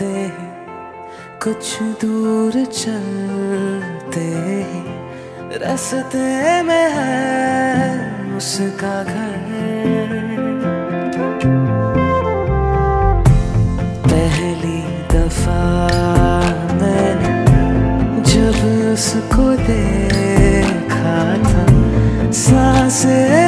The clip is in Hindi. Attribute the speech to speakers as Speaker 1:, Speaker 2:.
Speaker 1: ही कुछ दूर चलते ही रास्ते में है उसका घर। पहली दफा मैंने जब उसको देखा था सांसें